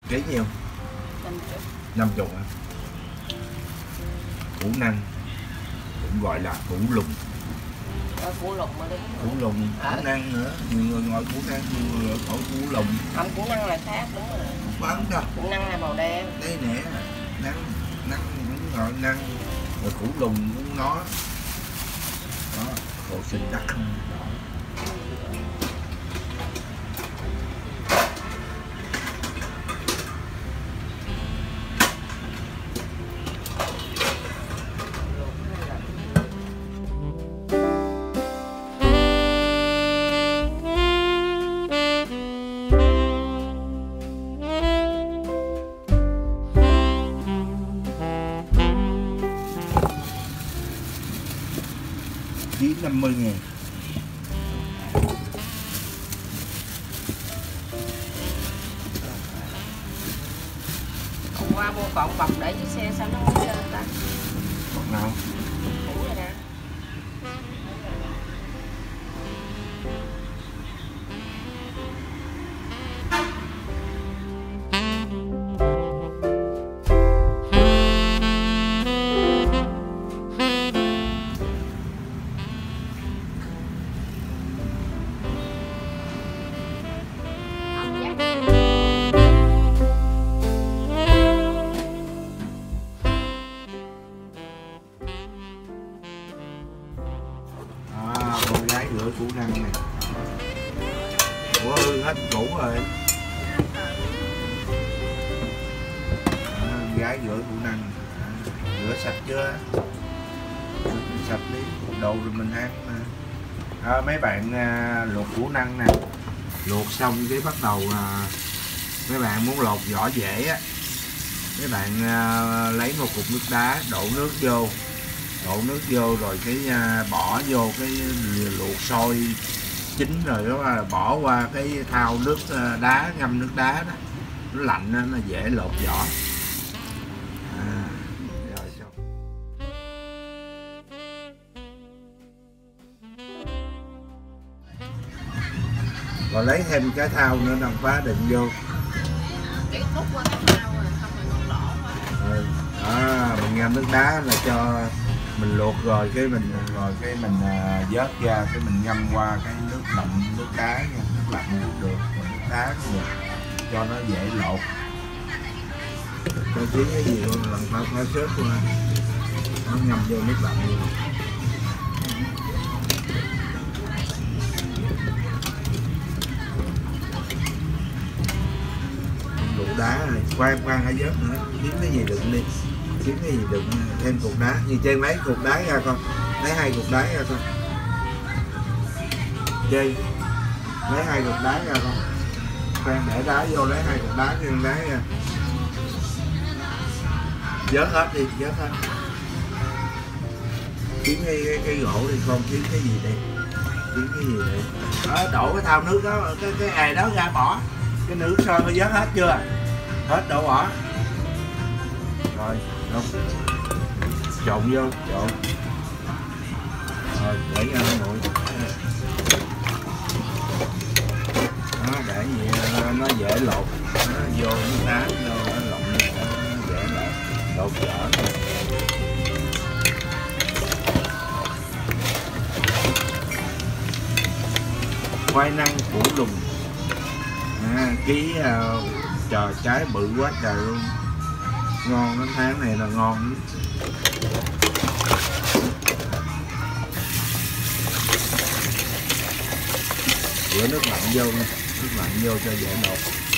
Ký nhiêu? 50. 50 hả? Củ năng cũng gọi là củ lùng. Củ lùng mà đi. Củ lùng, củ năng nữa, nhiều người gọi củ năng, nhiều người gọi củ lùng. Không, củ năng là khác, đúng rồi. Không bán đâu. Củ năng là màu đen. Đây nè, năng cũng gọi năng, rồi củ lùng cũng nó. Đó, hồ sinh đắc không đó. Ký 50.000. Hôm qua mua cọng bọc để chiếc xe sao nó không lên ta? Còn nào? Cũ rồi nè. Con gái rửa củ năng này. Ủa hư hết củ rồi. Con gái rửa củ năng. Rửa sạch chưa? Sạch đi, đồ rồi mình ăn mà. Mấy bạn luộc củ năng nè. Luộc xong cái bắt đầu mấy bạn muốn lột vỏ dễ á, mấy bạn lấy một cục nước đá, đổ nước vô rồi cái bỏ vô cái luộc sôi chín rồi đó, bỏ qua cái thau nước đá, ngâm nước đá đó, nó lạnh nó dễ lột vỏ. Rồi xong. Rồi lấy thêm cái thau nữa đằng phá đựng vô. Để múc qua cái thau rồi không phải ngon lỏ quá. Mình ngâm nước đá là cho mình luộc rồi cái mình vớt ra cái mình ngâm qua cái nước lạnh, nước đá nha, nước lạnh cũng được, nước đá cũng được, cho nó dễ lột. Cho tí cái gì luôn, lần pha sớt qua, nó ngâm vô nước lạnh luôn. Đủ đá này, khoan hãy vớt nữa, kiếm cái gì đựng đi. Kiếm cái gì đựng thêm cục đá, như chơi mấy cục đá ra con, lấy 2 cục đá ra con, chơi lấy 2 cục đá ra con, khoan để đá vô, lấy 2 cục đá thêm đá ra, vớt hết đi, vớt hết. Kiếm cái gỗ đi con, kiếm cái gì đây, đổ cái thau nước đó, cái ề đó ra bỏ, cái nước sôi nó vớt hết chưa, hết đổ bỏ rồi. Không. Trộn vô, trộn. Rồi, để ra nguội. Đó, để vậy nó dễ lột. Nó vô nước đá, nó lộn nó dễ lột vỏ. Khoai năng củ lùng. Ký trời trái bự quá trời luôn. Ngon, cái tháng này là ngon. Rửa nước lạnh vô nha, nước lạnh vô cho dễ lột.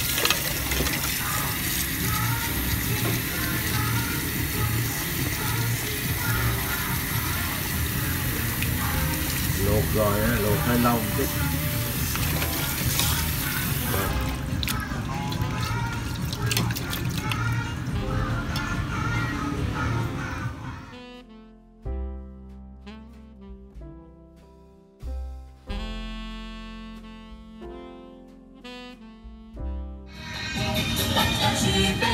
Luộc rồi, luộc hơi lâu một chút. She